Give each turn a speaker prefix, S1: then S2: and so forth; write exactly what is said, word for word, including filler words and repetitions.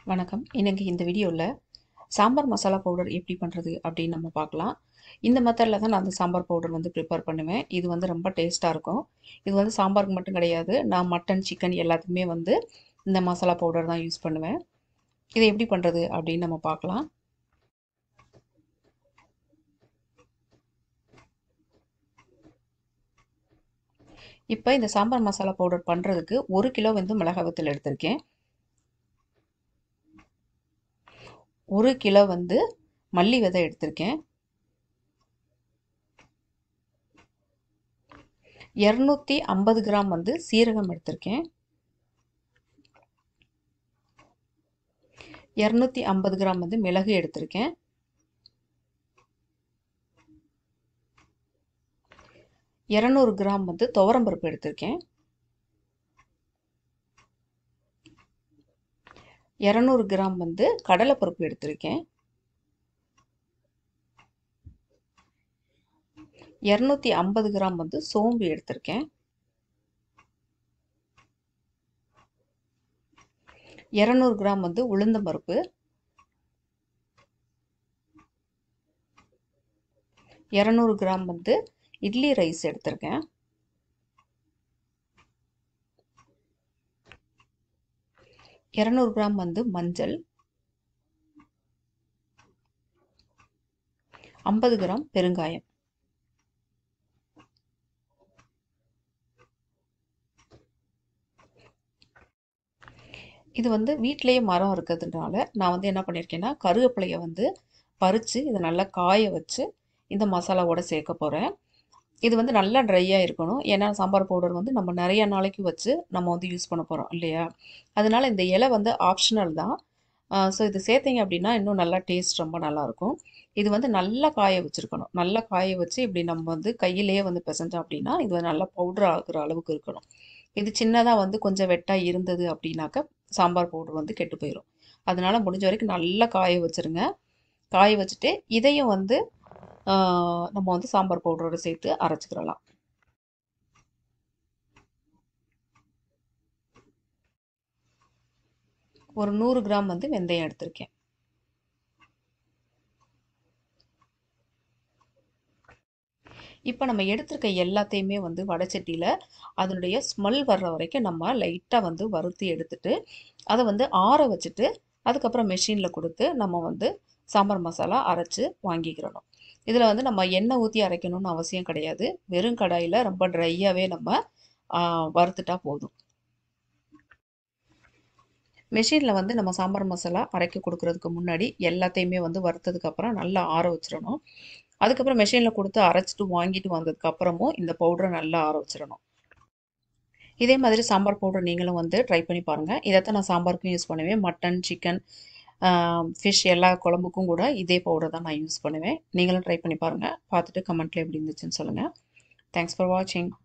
S1: வணக்கம். இன்னைக்கு இந்த வீடியோவில் சாம்பார் மசாலா பவுடர் எப்படி பண்ணுறது அப்படின்னு நம்ம பார்க்கலாம். இந்த மெத்தடில் தான் நான் அந்த சாம்பார் பவுடர் வந்து ப்ரிப்பேர் பண்ணுவேன். இது வந்து ரொம்ப டேஸ்ட்டாக இருக்கும். இது வந்து சாம்பாருக்கு மட்டும் கிடையாது, நான் மட்டன் சிக்கன் எல்லாத்துக்குமே வந்து இந்த மசாலா பவுடர் தான் யூஸ் பண்ணுவேன். இதை எப்படி பண்ணுறது அப்படின்னு நம்ம பார்க்கலாம். இப்போ இந்த சாம்பார் மசாலா பவுடர் பண்ணுறதுக்கு ஒரு கிலோ வந்து மிளகாய் வத்தல் எடுத்திருக்கேன். ஒரு கிலோ வந்து மல்லி விதை எடுத்திருக்கேன். இரநூத்தி ஐம்பது கிராம் வந்து சீரகம் எடுத்திருக்கேன். இரநூத்தி ஐம்பது கிராம் வந்து மிளகு எடுத்திருக்கேன். இரநூறு கிராம் வந்து துவரம்பருப்பு எடுத்திருக்கேன். இரநூறு கிராம் வந்து கடலைப்பருப்பு எடுத்திருக்கேன். இரநூத்தி ஐம்பது கிராம் வந்து சோம்பு எடுத்திருக்கேன். இரநூறு கிராம் வந்து உளுந்தம்பருப்பு. இரநூறு கிராம் வந்து இட்லி ரைஸ் எடுத்திருக்கேன். இரநூறு கிராம் வந்து மஞ்சள். ஐம்பது கிராம் பெருங்காயம். இது வந்து வீட்டிலேயே மரம் இருக்கிறதுனால நான் வந்து என்ன பண்ணியிருக்கேன்னா கருவேப்பிலையை வந்து பறித்து இதை நல்லா காய வச்சு இந்த மசாலாவோட சேர்க்க போகிறேன். இது வந்து நல்லா ட்ரையாக இருக்கணும். ஏன்னா சாம்பார் பவுடர் வந்து நம்ம நிறைய நாளைக்கு வச்சு நம்ம வந்து யூஸ் பண்ண போகிறோம் இல்லையா? அதனால இந்த இலை வந்து ஆப்ஷனல் தான். ஸோ இது சேர்த்திங்க அப்படின்னா இன்னும் நல்லா டேஸ்ட் ரொம்ப நல்லாயிருக்கும். இது வந்து நல்லா காய வச்சுருக்கணும். நல்லா காய வச்சு இப்படி நம்ம வந்து கையிலேயே வந்து பிசைஞ்சோம் அப்படின்னா இது நல்லா பவுடர் ஆகுற அளவுக்கு இருக்கணும். இது சின்னதாக வந்து கொஞ்சம் வெட்டாக இருந்தது அப்படின்னாக்கா சாம்பார் பவுடர் வந்து கெட்டு போயிடும். அதனால முடிஞ்ச வரைக்கும் நல்லா காய வச்சுருங்க. காய வச்சுட்டு இதையும் வந்து நம்ம வந்து சாம்பார் பவுடரோடு சேர்த்து அரைச்சிக்கிறலாம். ஒரு நூறு கிராம் வந்து வெந்தயம் எடுத்திருக்கேன். இப்போ நம்ம எடுத்திருக்க எல்லாத்தையுமே வந்து வடைச்சட்டியில் அதனுடைய ஸ்மெல் வர்ற வரைக்கும் நம்ம லைட்டாக வந்து வறுத்து எடுத்துட்டு அதை வந்து ஆற வச்சுட்டு அதுக்கப்புறம் மெஷினில் கொடுத்து நம்ம வந்து சாம்பார் மசாலா அரைச்சி வாங்கிக்கிறணும். இதில் வந்து நம்ம எண்ணெய் ஊற்றி அரைக்கணும்னு அவசியம் கிடையாது. வெறும் கடாயில் ரொம்ப ட்ரையாகவே நம்ம வறுத்துட்டா போதும். மெஷினில் வந்து நம்ம சாம்பார் மசாலா அரைக்க கொடுக்குறதுக்கு முன்னாடி எல்லாத்தையுமே வந்து வறுத்ததுக்கப்புறம் நல்லா ஆற வச்சிடணும். அதுக்கப்புறம் மெஷினில் கொடுத்து அரைச்சிட்டு வாங்கிட்டு வந்ததுக்கப்புறமும் இந்த பவுடரை நல்லா ஆற வச்சிடணும். இதே மாதிரி சாம்பார் பவுடர் நீங்களும் வந்து ட்ரை பண்ணி பாருங்கள். இதைத்தான் நான் சாம்பாருக்கும் யூஸ் பண்ணுவேன். மட்டன், சிக்கன், ஃபிஷ் எல்லா குழம்புக்கும் கூட இதே பவுடர் தான் நான் யூஸ் பண்ணுவேன். நீங்களும் ட்ரை பண்ணி பாருங்கள். பார்த்துட்டு கமெண்ட்டில் எப்படி இருந்துச்சுன்னு சொல்லுங்கள். தேங்க்ஸ் ஃபார் வாட்சிங்.